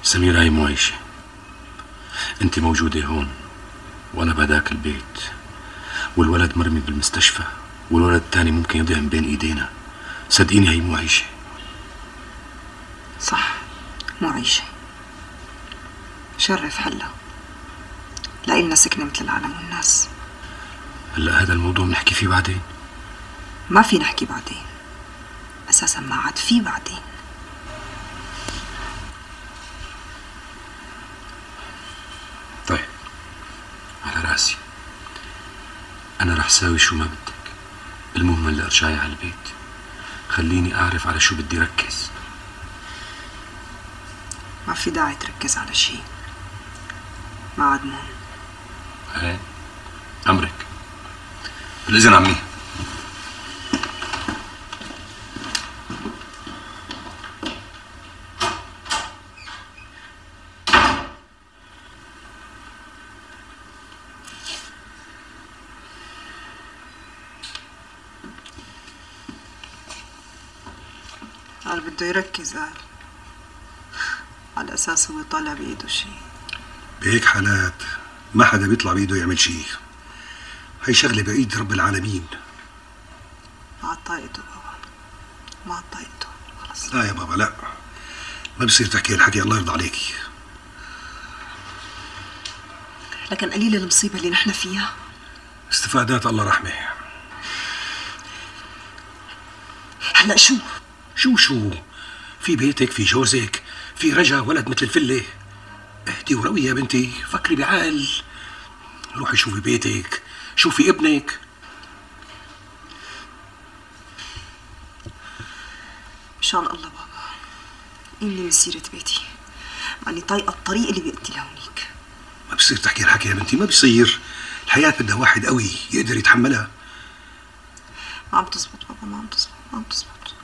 سميرة هي مو عايشة. انت موجودة هون وانا بهداك البيت، والولد مرمي بالمستشفى، والولد الثاني ممكن يضيع من بين ايدينا. صدقيني هي مو عايشة. صح، مو عايشة. شرف حلا لإلنا سكنة مثل العالم والناس. هلا هذا الموضوع بنحكي فيه بعدين. ما في نحكي بعدين، أساسا ما عاد في بعدين. طيب على راسي، أنا رح ساوي شو ما بدك. المهم هلا ارجعي على البيت، خليني أعرف على شو بدي ركز. ما في داعي تركز على شيء، ما عاد مهم. ايه أمرك. بالإذن عمي. قال بده يركز، قال على أساس هو طالع بإيده شيء. بهيك حالات ما حدا بيطلع بإيده يعمل شيء. هي شغلة بإيد رب العالمين. ما عاد طايقته بابا، ما عاد طايقته خلص. لا يا بابا لا، ما بصير تحكي هالحكي، الله يرضى عليكي. لكن قليلة المصيبة اللي نحن فيها. استفادات الله رحمة. هلا شو في بيتك، في جوزك، في رجا ولد مثل الفله. اهدي وروي يا بنتي، فكري بعقل. روحي شوفي بيتك، شوفي ابنك. مشان الله بابا إني من سيرة بيتي، ماني طايقة الطريق اللي بيأتي لهونيك. ما بصير تحكي الحكي يا بنتي، ما بصير. الحياة بدها واحد قوي يقدر يتحملها. ما عم تزبط بابا، ما عم تزبط.